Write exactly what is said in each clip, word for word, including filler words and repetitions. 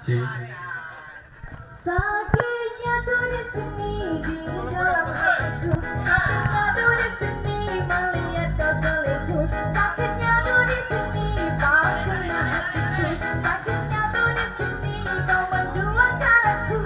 C. Sakitnya tuh di sini di dalam hatiku, sakitnya tuh di sini melihat kau selingkuh, sakitnya tuh di sini pas kena hatiku, sakitnya tuh di sini kau menduakan aku.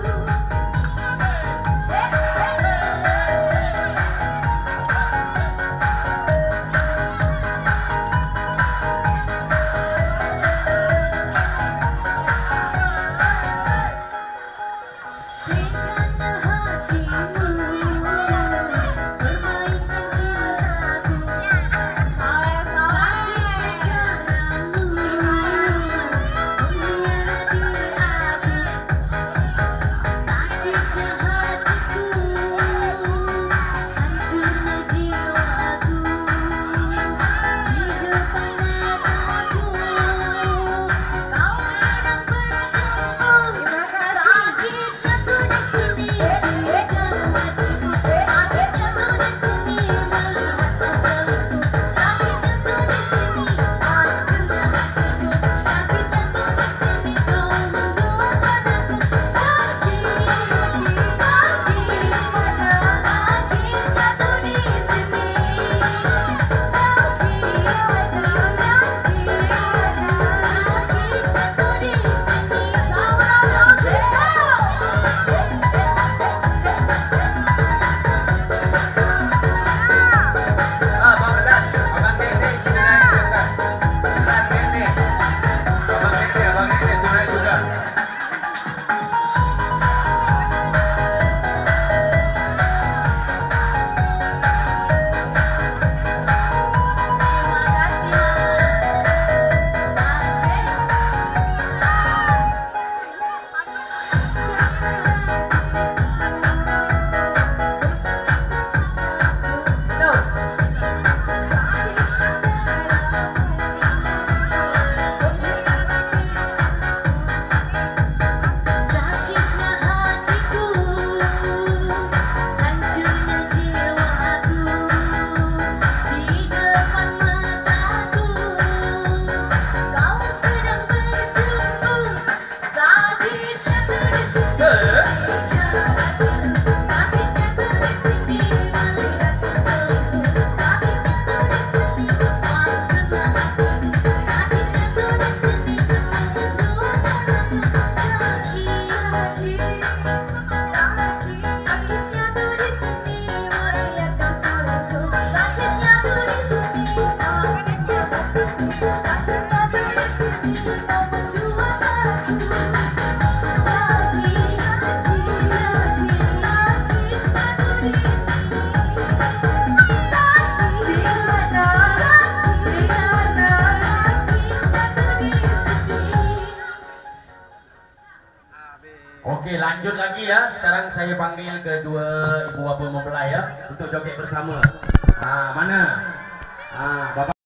Oke, lanjut lagi ya. Sekarang saya panggil kedua ibu bapak mempelai ya untuk joget bersama. Ah, mana? Ah, bapak